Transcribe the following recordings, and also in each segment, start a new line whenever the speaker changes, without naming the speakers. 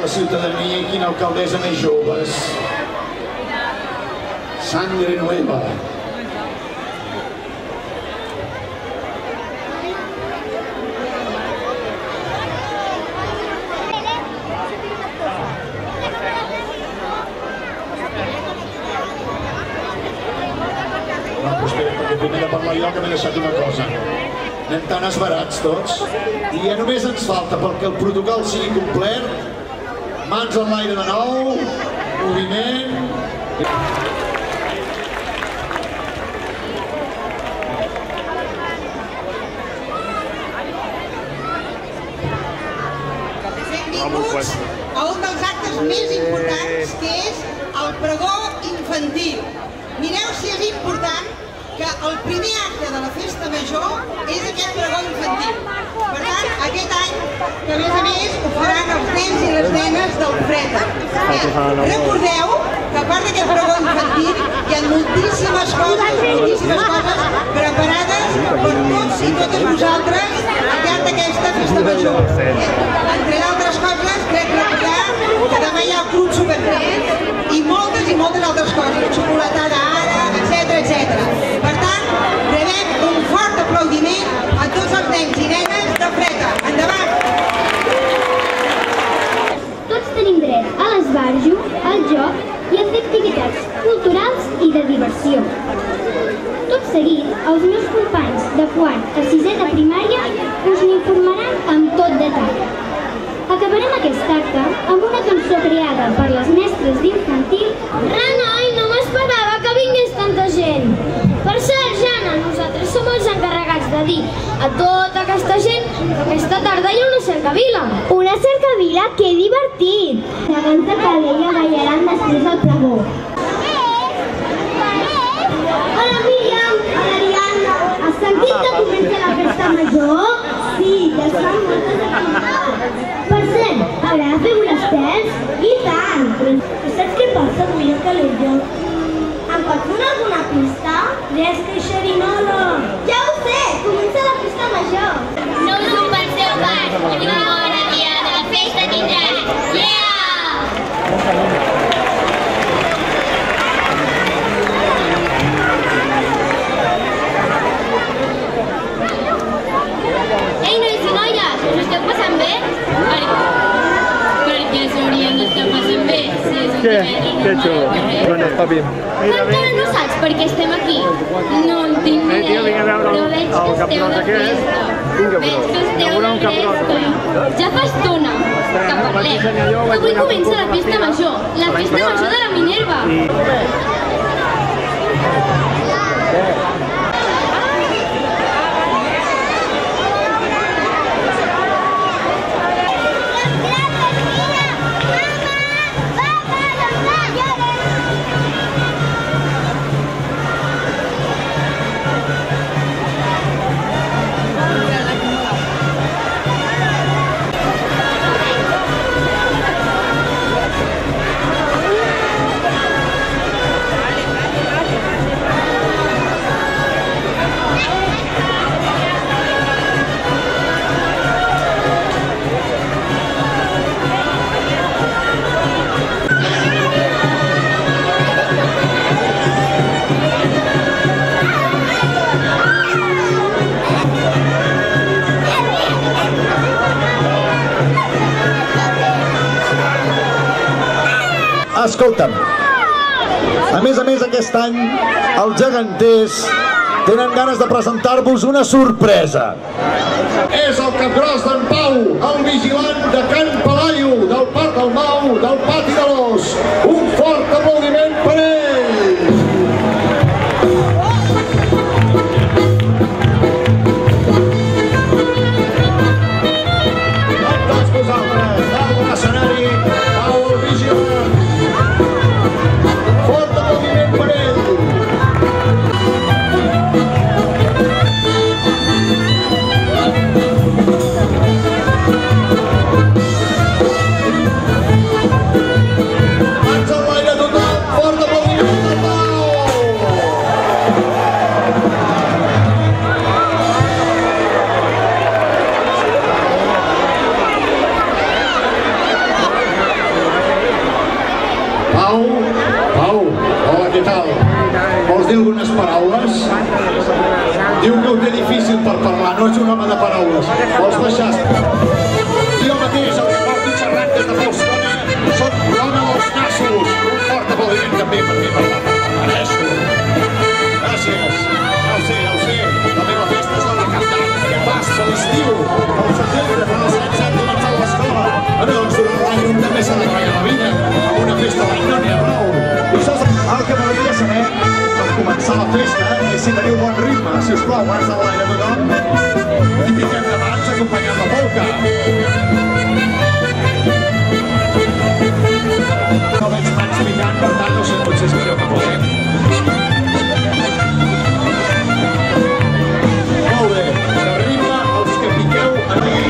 la ciutadania i quina alcaldessa més joves. Sangre nueva. Primer de parlar jo, que m'he deixat una cosa. Anem tan esbarats tots i ja només ens falta, perquè el protocol sigui complet, mans en l'aire de nou, moviment...
Benvinguts a un dels actes més importants, que és el pregó infantil. Mireu si és important que el primer acte de la festa major és aquest pregó infantil. Per tant, aquest any, que a més ho faran els nens i les nenes del Freta. Recordeu que a part d'aquest pregó infantil hi ha moltíssimes coses preparades per tots i totes vosaltres al llarg d'aquesta festa major. Entre d'altres coses, crec recordar que demà hi ha el Club Supernet i moltes altres coses, xocolatada ara, etc. Per tant, rebem un fort aplaudiment a tots els nens i nenes de Freta. Endavant!
Tots tenim dret a l'esbarjo, al joc i a fer activitats culturals i de diversió. Tot seguit, els meus companys de quart a sisè de primària us n'informaran amb tot detall. Acabarem aquest acte amb una cançó creada per les mestres d'infantil. Renoi, no m'esperava que vingués tanta gent. Per cert, Jana, nosaltres som els encarregats de dir a tota aquesta gent que aquesta tarda hi ha una cercavila. Una cercavila? Que divertit! Segons de Calella ballaran després del pregó. Hola, Míriam! Hola, Ariadna! Has sentit que comença la festa major? Sí, ja es fan moltes activitats. Per cert, haurà de fer volasters? I tant! Saps què passa avui a Calella? Em pots donar alguna pista? Res, que xerinola! Ja ho sé! Comença la festa major!
No us ho penseu pas! La millor hora dia de la festa tindrà! Yeah! Ei, nois i noies! Us esteu passant bé? Per què s'haurien d'estar passant bé?
Què? Que xulo. Bueno, papi.
Encara no saps per què estem aquí? No en tinc ni idea, però veig que esteu de festa. Veig que esteu de festa. Ja fa estona que parlem. Avui comença la festa major, la festa major de la Minerva.
Escolta'm, a més aquest any els geganters tenen ganes de presentar-vos una sorpresa. És el capgròs d'en Pau, el vigilant de Can Palaio, del Parc del Mau, del Pati de l'Os. Un fort aplaudiment per ell! A tots vosaltres, dalt de l'escenari, Pau el vigilant. Fort aplaudiment per ell! Mans en l'aire total, fort aplaudiment! Diu que ho té difícil per parlar, no és un home de paraules. Vols baixar? Jo mateix, el que porto xerrant des de fa estona, soc l'home dels nassos. Un fort aplaudiment també per mi parlar. Mereixo. Gràcies. Ja ho sé. La meva festa és la de Cap d'Any. Basta l'estiu. Al setembre, quan els nens han començat a l'escola. Doncs durant l'any un també s'ha de guanyar la vida. Amb una festa l'any no n'hi ha prou. I això és el que m'agradaria saber per començar la festa, i si teniu bon ritme, si us plau, abans de l'aire tothom, i piquem de mans acompanyant la polca. No veig mans picant, per tant, no sé, potser és millor que posem. Molt bé, de ritme, els que piqueu a mi.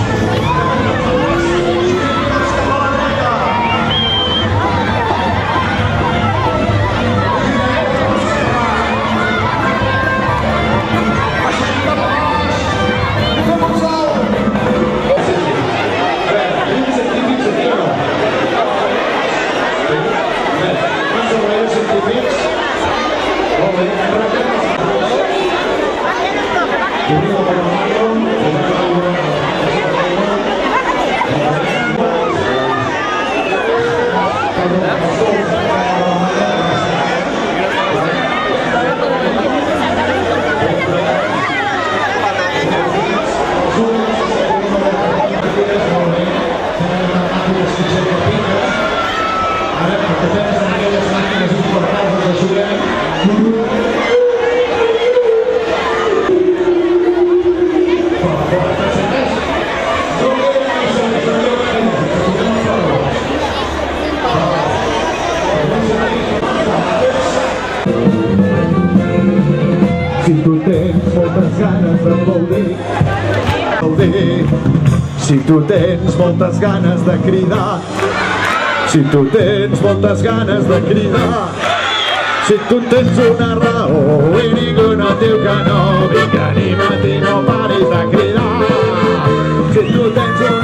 Si tu tens moltes ganes d'aplaudir, si tu tens moltes ganes de cridar, si tu tens moltes ganes de cridar, si tu tens una raó i ningú no et diu que no, vinga, anima't i no paris de cridar. Si tu tens